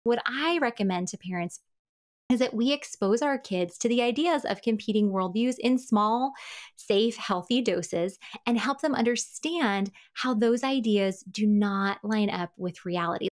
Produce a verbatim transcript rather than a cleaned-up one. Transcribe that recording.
What I recommend to parents is that we expose our kids to the ideas of competing worldviews in small, safe, healthy doses and help them understand how those ideas do not line up with reality.